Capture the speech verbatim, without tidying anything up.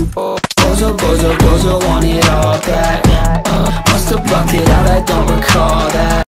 Bozo, Bozo, Bozo, want it all back. uh, Must've blocked it out, I don't recall that.